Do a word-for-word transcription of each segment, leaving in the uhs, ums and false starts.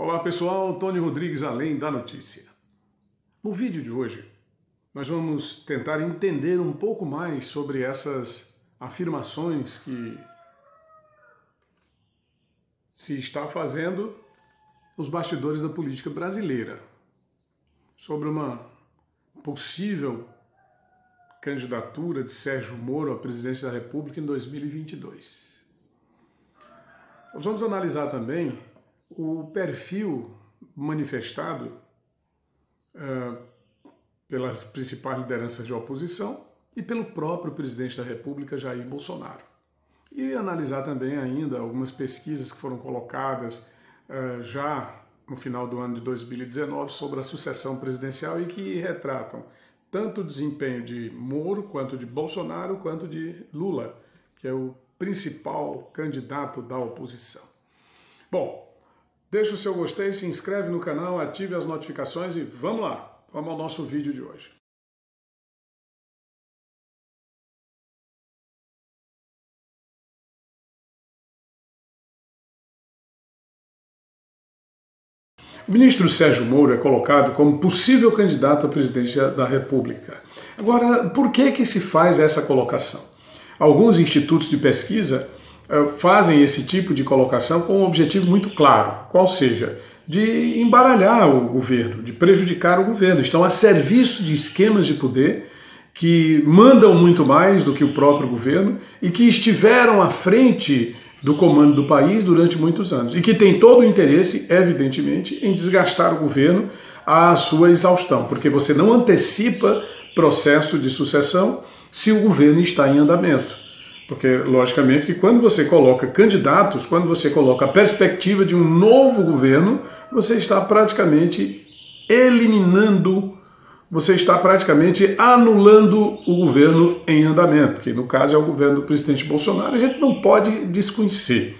Olá pessoal, Tony Rodrigues, Além da Notícia. No vídeo de hoje, nós vamos tentar entender um pouco mais sobre essas afirmações que se está fazendo nos bastidores da política brasileira sobre uma possível candidatura de Sérgio Moro à presidência da República em dois mil e vinte e dois. Nós vamos analisar também o perfil manifestado uh, pelas principais lideranças de oposição e pelo próprio presidente da República, Jair Bolsonaro. E analisar também ainda algumas pesquisas que foram colocadas uh, já no final do ano de dois mil e dezenove sobre a sucessão presidencial e que retratam tanto o desempenho de Moro, quanto de Bolsonaro, quanto de Lula, que é o principal candidato da oposição. Bom, deixa o seu gostei, se inscreve no canal, ative as notificações e vamos lá, vamos ao nosso vídeo de hoje. O ministro Sérgio Moro é colocado como possível candidato à presidência da República. Agora, por que que se faz essa colocação? Alguns institutos de pesquisa uh, fazem esse tipo de colocação com um objetivo muito claro, qual seja, de embaralhar o governo, de prejudicar o governo. Estão a serviço de esquemas de poder que mandam muito mais do que o próprio governo e que estiveram à frente do comando do país durante muitos anos e que tem todo o interesse, evidentemente, em desgastar o governo à sua exaustão, porque você não antecipa processo de sucessão se o governo está em andamento. Porque, logicamente, que quando você coloca candidatos, quando você coloca a perspectiva de um novo governo, você está praticamente eliminando, você está praticamente anulando o governo em andamento, que no caso é o governo do presidente Bolsonaro, a gente não pode desconhecer.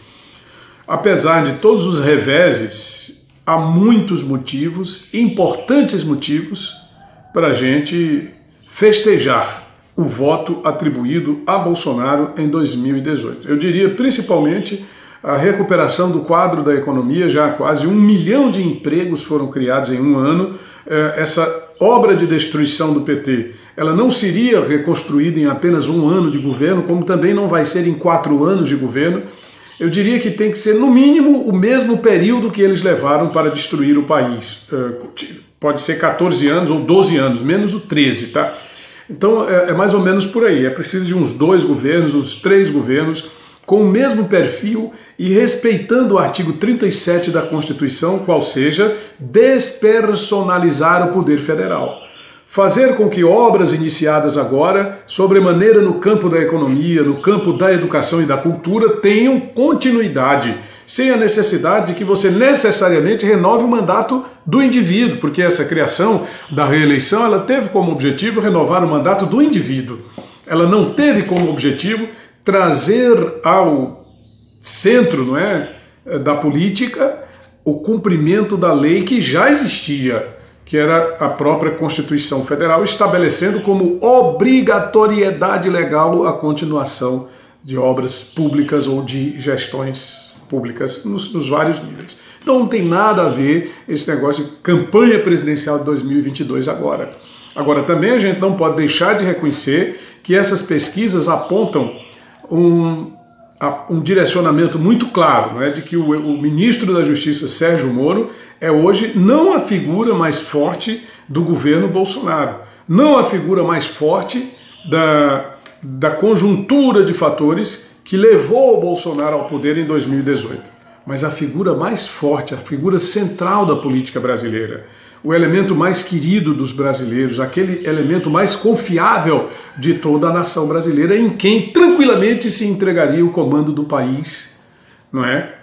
Apesar de todos os reveses, há muitos motivos, importantes motivos, para a gente festejar o voto atribuído a Bolsonaro em dois mil e dezoito. Eu diria principalmente a recuperação do quadro da economia, já quase um milhão de empregos foram criados em um ano. Essa obra de destruição do P T, ela não seria reconstruída em apenas um ano de governo, como também não vai ser em quatro anos de governo. Eu diria que tem que ser, no mínimo, o mesmo período que eles levaram para destruir o país. Pode ser quatorze anos ou doze anos, menos o treze, tá? Então é, é mais ou menos por aí, é preciso de uns dois governos, uns três governos, com o mesmo perfil e respeitando o artigo trinta e sete da Constituição, qual seja, despersonalizar o poder federal. Fazer com que obras iniciadas agora, sobremaneira no campo da economia, no campo da educação e da cultura, tenham continuidade, sem a necessidade de que você necessariamente renove o mandato do indivíduo, porque essa criação da reeleição, ela teve como objetivo renovar o mandato do indivíduo. Ela não teve como objetivo trazer ao centro, não é, da política o cumprimento da lei que já existia, que era a própria Constituição Federal, estabelecendo como obrigatoriedade legal a continuação de obras públicas ou de gestões públicas nos, nos vários níveis. Então não tem nada a ver esse negócio de campanha presidencial de dois mil e vinte e dois agora. Agora também a gente não pode deixar de reconhecer que essas pesquisas apontam um, um direcionamento muito claro, né, de que o, o ministro da Justiça, Sérgio Moro, é hoje não a figura mais forte do governo Bolsonaro, não a figura mais forte da, da conjuntura de fatores que levou o Bolsonaro ao poder em dois mil e dezoito, mas a figura mais forte, a figura central da política brasileira, o elemento mais querido dos brasileiros, aquele elemento mais confiável de toda a nação brasileira, em quem tranquilamente se entregaria o comando do país, não é?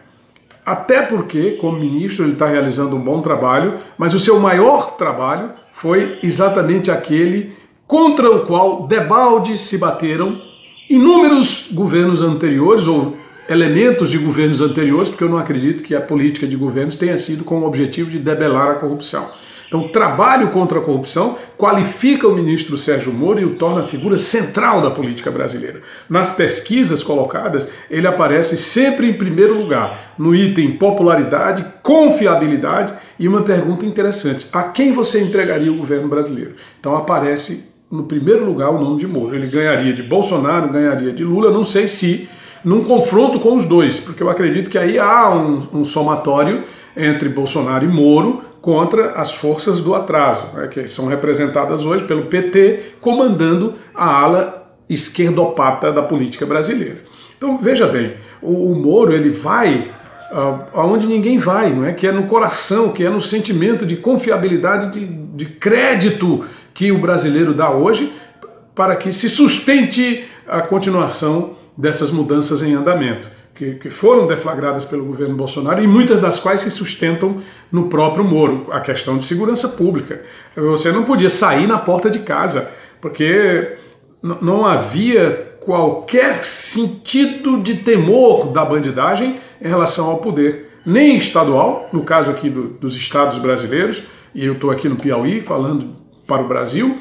Até porque, como ministro, ele está realizando um bom trabalho, mas o seu maior trabalho foi exatamente aquele contra o qual debalde se bateram inúmeros governos anteriores, ou elementos de governos anteriores, porque eu não acredito que a política de governos tenha sido com o objetivo de debelar a corrupção. Então, o trabalho contra a corrupção qualifica o ministro Sérgio Moro e o torna a figura central da política brasileira. Nas pesquisas colocadas, ele aparece sempre em primeiro lugar, no item popularidade, confiabilidade e uma pergunta interessante: a quem você entregaria o governo brasileiro? Então aparece no primeiro lugar o nome de Moro. Ele ganharia de Bolsonaro, ganharia de Lula, não sei se num confronto com os dois, porque eu acredito que aí há um, um somatório entre Bolsonaro e Moro contra as forças do atraso, né, que são representadas hoje pelo P T, comandando a ala esquerdopata da política brasileira. Então veja bem, o, o Moro ele vai uh, aonde ninguém vai, não é? Que é no coração, que é no sentimento de confiabilidade, de, de crédito que o brasileiro dá hoje para que se sustente a continuação dessas mudanças em andamento, que, que foram deflagradas pelo governo Bolsonaro e muitas das quais se sustentam no próprio Moro. A questão de segurança pública. Você não podia sair na porta de casa, porque não havia qualquer sentido de temor da bandidagem em relação ao poder, nem estadual, no caso aqui do, dos estados brasileiros, e eu estou aqui no Piauí falando para o Brasil,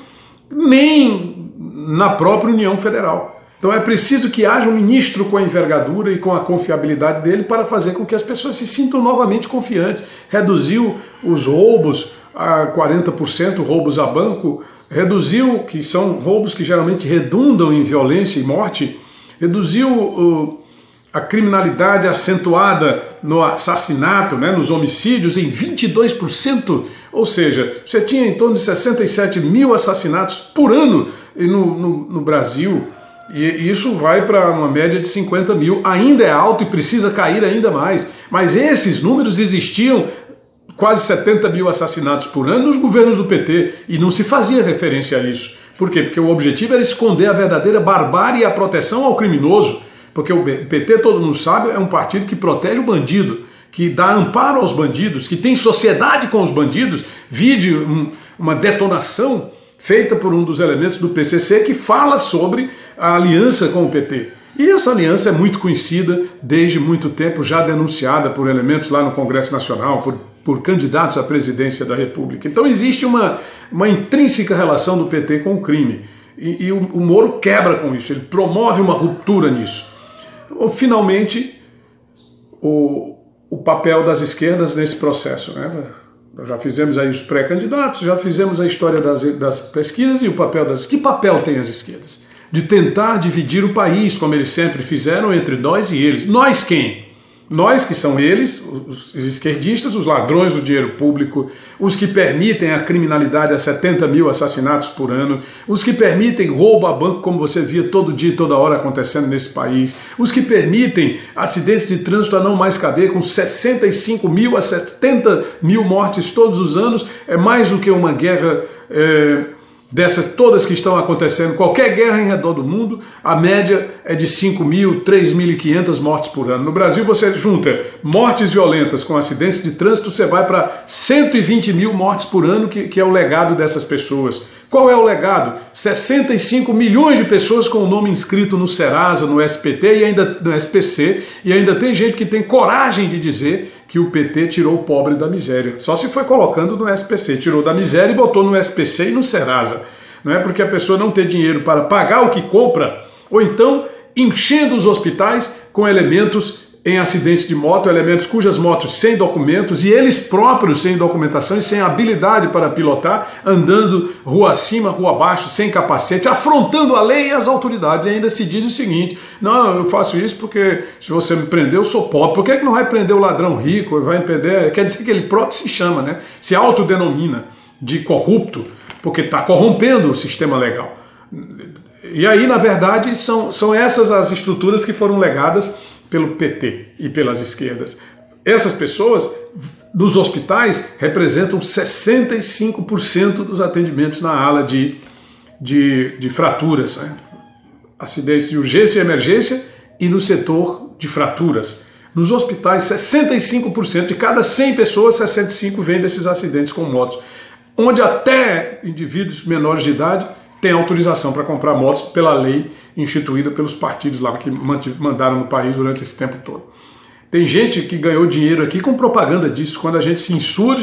nem na própria União Federal. Então é preciso que haja um ministro com a envergadura e com a confiabilidade dele para fazer com que as pessoas se sintam novamente confiantes. Reduziu os roubos a quarenta por cento, roubos a banco, reduziu, que são roubos que geralmente redundam em violência e morte, reduziu uh, a criminalidade acentuada no assassinato, né, nos homicídios, em vinte e dois por cento, ou seja, você tinha em torno de sessenta e sete mil assassinatos por ano no, no, no Brasil, e isso vai para uma média de cinquenta mil, ainda é alto e precisa cair ainda mais, mas esses números existiam, quase setenta mil assassinatos por ano nos governos do P T, e não se fazia referência a isso. Por quê? Porque o objetivo era esconder a verdadeira barbárie e a proteção ao criminoso, porque o P T, todo mundo sabe, é um partido que protege o bandido, que dá amparo aos bandidos, que tem sociedade com os bandidos. Vide um, uma detonação feita por um dos elementos do P C C que fala sobre a aliança com o P T. E essa aliança é muito conhecida desde muito tempo, já denunciada por elementos lá no Congresso Nacional, por, por candidatos à presidência da República. Então existe uma, uma intrínseca relação do P T com o crime. E, e o, o Moro quebra com isso, ele promove uma ruptura nisso. Finalmente, o, o papel das esquerdas nesse processo, né? Nós já fizemos aí os pré-candidatos, já fizemos a história das, das pesquisas e o papel das... Que papel tem as esquerdas? De tentar dividir o país, como eles sempre fizeram, entre nós e eles. Nós quem? Nós, que são eles, os esquerdistas, os ladrões do dinheiro público, os que permitem a criminalidade a setenta mil assassinatos por ano, os que permitem roubo a banco, como você via todo dia e toda hora acontecendo nesse país, os que permitem acidentes de trânsito a não mais caber, com sessenta e cinco mil a setenta mil mortes todos os anos, é mais do que uma guerra... É, dessas todas que estão acontecendo, qualquer guerra em redor do mundo, a média é de cinco mil, três mil e quinhentas mortes por ano. No Brasil você junta mortes violentas com acidentes de trânsito, você vai para cento e vinte mil mortes por ano, que, que é o legado dessas pessoas. Qual é o legado? sessenta e cinco milhões de pessoas com o nome inscrito no Serasa, no S P T e ainda no S P C, e ainda tem gente que tem coragem de dizer que o P T tirou o pobre da miséria. Só se foi colocando no S P C, tirou da miséria e botou no S P C e no Serasa. Não é porque a pessoa não tem dinheiro para pagar o que compra, ou então enchendo os hospitais com elementos em acidentes de moto, elementos cujas motos sem documentos e eles próprios sem documentação e sem habilidade para pilotar, andando rua acima, rua abaixo, sem capacete, afrontando a lei e as autoridades. E ainda se diz o seguinte: não, eu faço isso porque se você me prender eu sou pobre. Por que que não vai prender o ladrão rico? Vai prender... Quer dizer que ele próprio se chama, né? Se autodenomina de corrupto, porque está corrompendo o sistema legal. E aí, na verdade, são, são essas as estruturas que foram legadas pelo P T e pelas esquerdas. Essas pessoas, nos hospitais, representam sessenta e cinco por cento dos atendimentos na ala de, de, de fraturas, né? Acidentes de urgência e emergência e no setor de fraturas. Nos hospitais, sessenta e cinco por cento de cada cem pessoas, sessenta e cinco vêm desses acidentes com motos, onde até indivíduos menores de idade têm autorização para comprar motos pela lei instituída pelos partidos lá que mandaram no país durante esse tempo todo. Tem gente que ganhou dinheiro aqui com propaganda disso. Quando a gente se insurge,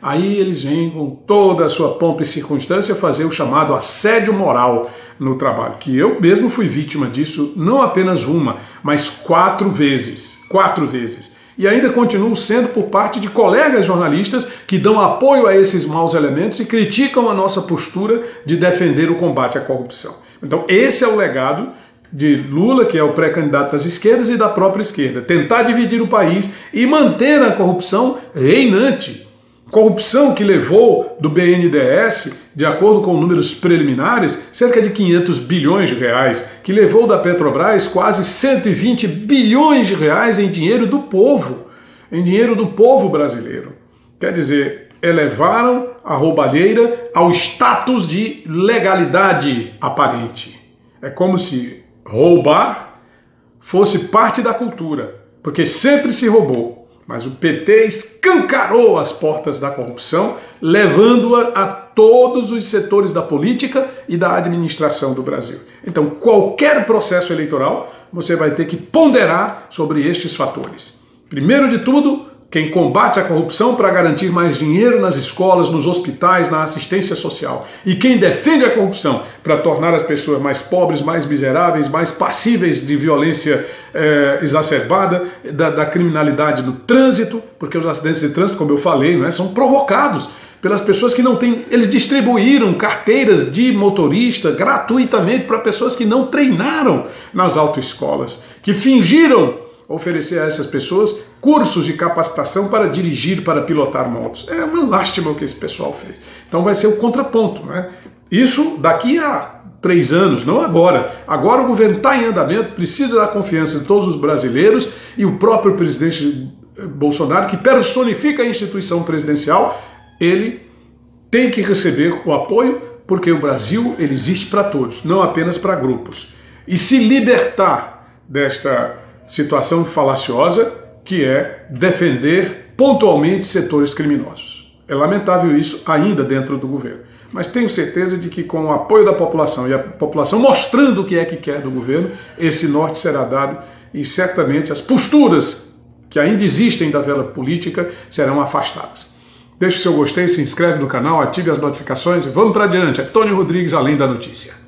aí eles vêm com toda a sua pompa e circunstância fazer o chamado assédio moral no trabalho, que eu mesmo fui vítima disso, não apenas uma, mas quatro vezes, quatro vezes. E ainda continuo sendo por parte de colegas jornalistas que dão apoio a esses maus elementos e criticam a nossa postura de defender o combate à corrupção. Então esse é o legado de Lula, que é o pré-candidato das esquerdas e da própria esquerda, tentar dividir o país e manter a corrupção reinante. Corrupção que levou do B N D E S, de acordo com números preliminares, cerca de quinhentos bilhões de reais, que levou da Petrobras quase cento e vinte bilhões de reais em dinheiro do povo, em dinheiro do povo brasileiro. Quer dizer, elevaram a roubalheira ao status de legalidade aparente. É como se roubar fosse parte da cultura, porque sempre se roubou. Mas o P T escancarou as portas da corrupção, levando-a a todos os setores da política e da administração do Brasil. Então, qualquer processo eleitoral, você vai ter que ponderar sobre estes fatores. Primeiro de tudo, quem combate a corrupção para garantir mais dinheiro nas escolas, nos hospitais, na assistência social. E quem defende a corrupção para tornar as pessoas mais pobres, mais miseráveis, mais passíveis de violência é, exacerbada, da, da criminalidade no trânsito, porque os acidentes de trânsito, como eu falei, não é, são provocados pelas pessoas que não têm... Eles distribuíram carteiras de motorista gratuitamente para pessoas que não treinaram nas autoescolas, que fingiram oferecer a essas pessoas cursos de capacitação para dirigir, para pilotar motos. É uma lástima o que esse pessoal fez. Então vai ser o contraponto, né? Isso daqui a três anos, não agora. Agora o governo está em andamento, precisa da confiança de todos os brasileiros e o próprio presidente Bolsonaro, que personifica a instituição presidencial, ele tem que receber o apoio, porque o Brasil ele existe para todos, não apenas para grupos. E se libertar desta situação falaciosa, que é defender pontualmente setores criminosos. É lamentável isso ainda dentro do governo. Mas tenho certeza de que com o apoio da população e a população mostrando o que é que quer do governo, esse norte será dado e certamente as posturas que ainda existem da vela política serão afastadas. Deixe o seu gostei, se inscreve no canal, ative as notificações e vamos para adiante. É Tony Rodrigues, Além da Notícia.